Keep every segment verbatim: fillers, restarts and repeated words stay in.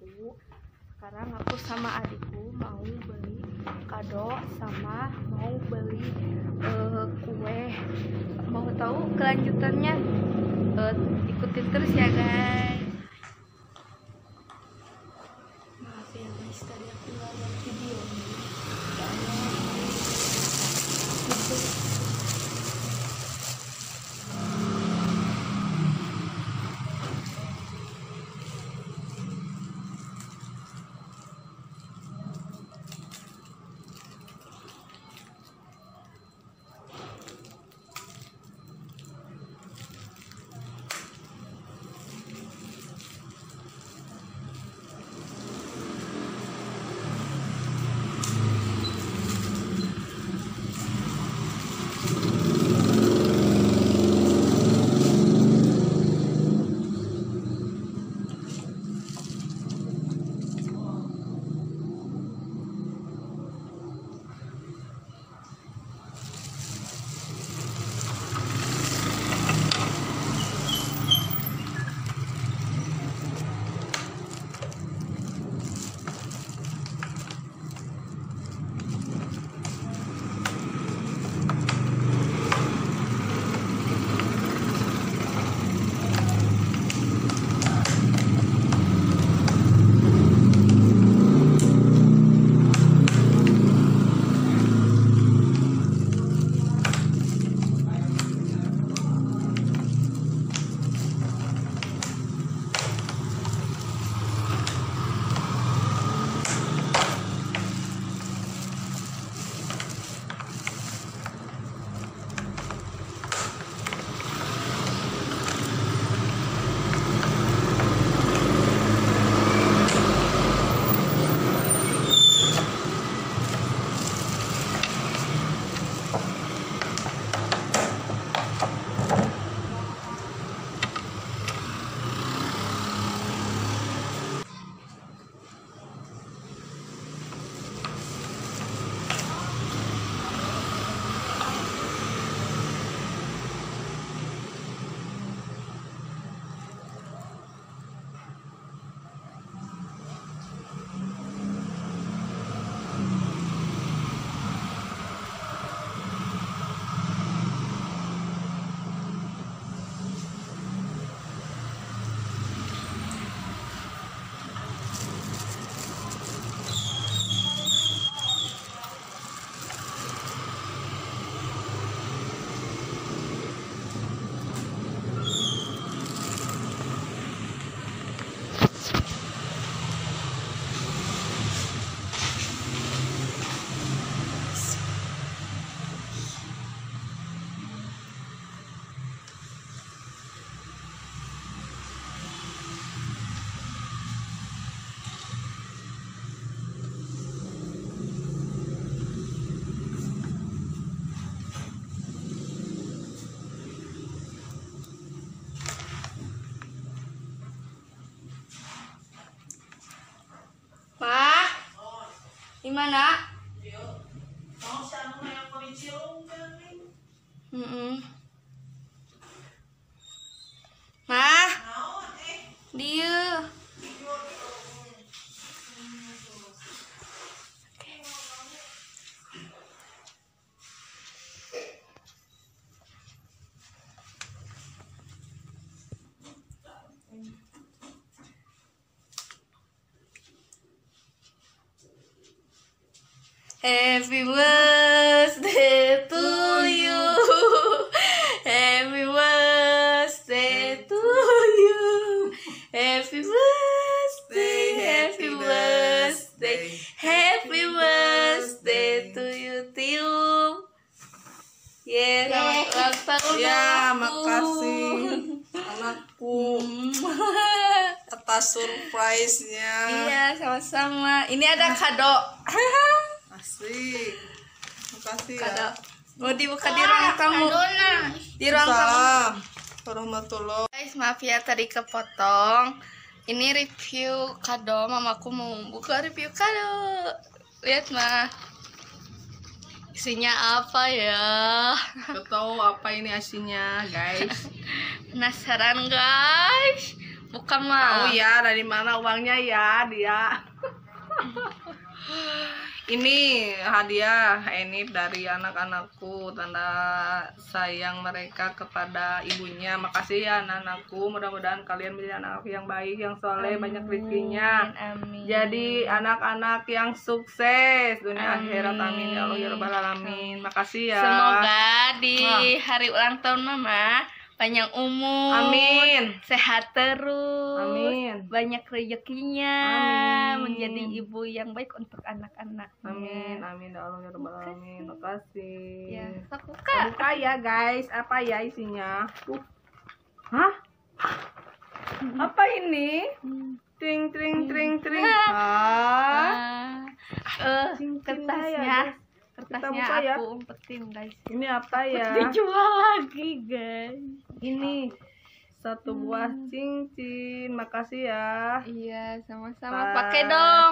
aku. Sekarang aku sama adikku mau beli kado sama mau beli uh, kue. Mau tahu kelanjutannya? Uh, ikutin terus ya guys. Maaf ya guys, tadi aku nggak lihat videonya. Gimana? Mm-mm. Mah, dia. Happy birthday to you. Happy birthday to you. Happy birthday, happy birthday, happy birthday to you, Tium. Yeah, selamat ulang tahun. Ya, makasih anakku atas surprise-nya. Iya, sama-sama. Ini ada kado. Asik. Makasih Kado. ya. Mau dibuka di ruang tamu. Di ruang tamu. Salam warahmatullahi. Guys, maaf ya tadi kepotong. Ini review kado. Mamaku mau buka review kado. Lihat mah. Isinya apa ya? Gak tahu apa ini asinya, guys. Penasaran guys? bukan mah. Tahu ya dari mana uangnya ya dia. Ini hadiah ini dari anak-anakku, tanda sayang mereka kepada ibunya. Makasih ya anak-anakku, mudah-mudahan kalian menjadi anak yang baik, yang soleh, banyak rezekinya. Amin. Jadi anak-anak yang sukses dunia Amin. akhirat, amin ya Allah ya rabbal alamin. Makasih ya. Semoga di Wah. hari ulang tahun Mama panjang umur, Amin. sehat terus, Amin. banyak rezekinya, Amin. menjadi ibu yang baik untuk anak-anaknya. Amin, amin ya Allah ya rabbal alamin. Makasih. Ya, aku Buka ya guys, apa ya isinya? Tuh. Hah? Apa ini? Tring tring tring tring. Hah? Eh, Cincin kertasnya, ya, guys. kertasnya Kita buka ya. aku umpetin guys. Ini apa ya? Dijual lagi guys. Ini satu buah cincin. Makasih ya. Iya, sama-sama. Tas. Pakai dong.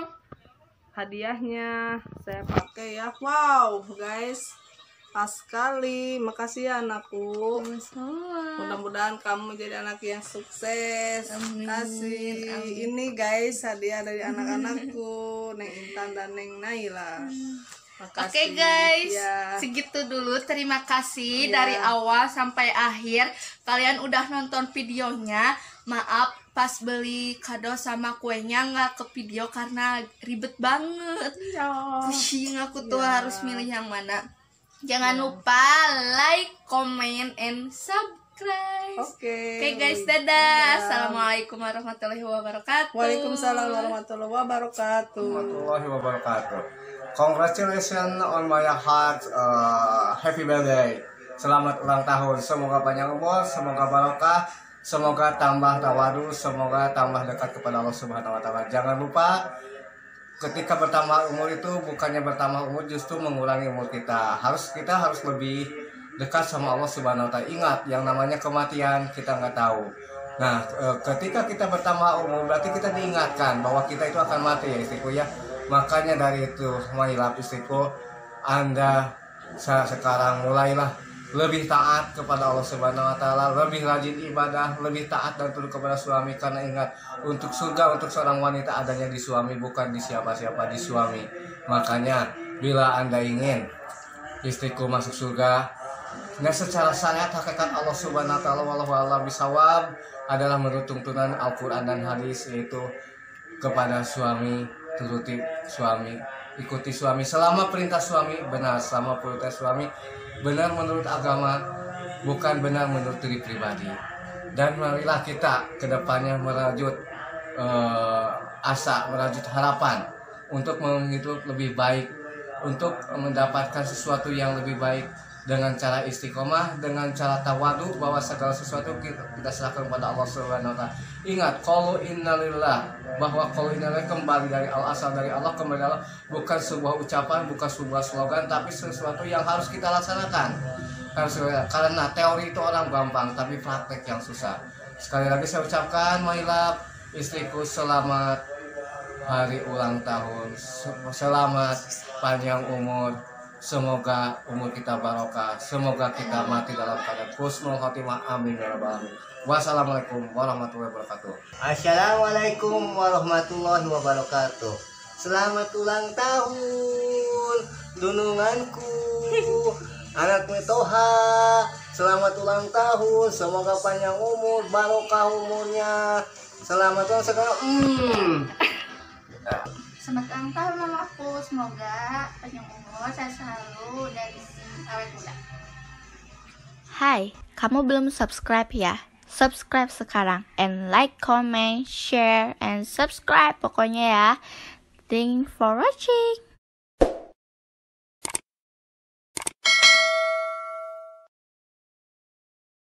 Hadiahnya saya pakai ya. Wow, guys. Pas sekali. Makasih ya anakku. Sama-sama. Mudah-mudahan kamu jadi anak yang sukses. Amin. Kasih. Amin. Ini guys hadiah dari anak-anakku, Neng Intan dan Neng Naila. Makasih. Oke guys, Ya. segitu dulu. Terima kasih Iya. dari awal sampai akhir. Kalian udah nonton videonya. Maaf pas beli kado sama kuenya nggak ke video karena ribet banget. Ya. Pusing aku tuh Iya. harus milih yang mana. Jangan lupa like, comment, and subscribe. Oke. Oke guys, dadah. Dadah. Assalamualaikum warahmatullahi wabarakatuh. Waalaikumsalam warahmatullahi wabarakatuh. Warahmatullahi wabarakatuh. Congratulations on my heart, uh, happy birthday. Selamat ulang tahun. Semoga panjang umur, semoga barokah, semoga tambah tawadu, semoga tambah dekat kepada Allah Subhanahu wa taala. Jangan lupa ketika bertambah umur itu bukannya bertambah umur, justru mengurangi umur kita. Harus kita harus lebih dekat sama Allah Subhanahu wa taala. Ingat, yang namanya kematian kita nggak tahu. Nah, e, ketika kita bertambah umur berarti kita diingatkan bahwa kita itu akan mati ya istriku ya. Makanya dari itu, marilah istriku, Anda sa- sekarang mulailah lebih taat kepada Allah Subhanahu wa taala, lebih rajin ibadah, lebih taat dan tunduk kepada suami, karena ingat, untuk surga untuk seorang wanita adanya di suami, bukan di siapa-siapa, di suami. Makanya bila Anda ingin istriku masuk surga, nah secara syariat hakikat Allah Subhanahu wa taala wallahu a'lam bishawab adalah menurut tuntunan Al-Qur'an dan hadis, yaitu kepada suami turuti suami, ikuti suami selama perintah suami benar, selama perintah suami benar menurut agama, bukan benar menurut diri pribadi. Dan marilah kita kedepannya merajut uh, asa, merajut harapan untuk menghidup lebih baik, untuk mendapatkan sesuatu yang lebih baik dengan cara istiqomah, dengan cara tawadu, bahwa segala sesuatu kita, kita serahkan kepada Allah Subhanahu wa taala. Ingat, qalu innalillah, bahwa qalu innalillah kembali dari Allah, asal dari Allah, kembali dari Allah, bukan sebuah ucapan, bukan sebuah slogan, tapi sesuatu yang harus kita laksanakan. Harus, karena teori itu orang gampang, tapi praktek yang susah. Sekali lagi saya ucapkan, my love, istriku, selamat hari ulang tahun, selamat panjang umur. Semoga umur kita barokah, semoga kita mati dalam keadaan husnul khotimah, amin ya rabbal alamin. Wassalamualaikum warahmatullahi wabarakatuh. Assalamualaikum warahmatullahi wabarakatuh. Selamat ulang tahun dununganku, anak Toha. Selamat ulang tahun, semoga panjang umur, barokah umurnya. Selamat ulang sekarang. Hmm. Selamat ulang tahun mamaku, semoga panjang umur, sehat selalu, dan awet muda. Hai, kamu belum subscribe ya? Subscribe sekarang and like, comment, share, and subscribe pokoknya ya. Thanks for watching.